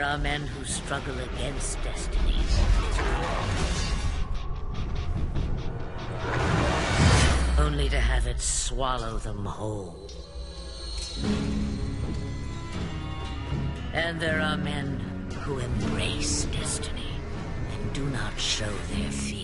are men who struggle against destiny, only to have it swallow them whole. And there are men who embrace destiny and do not show their fear.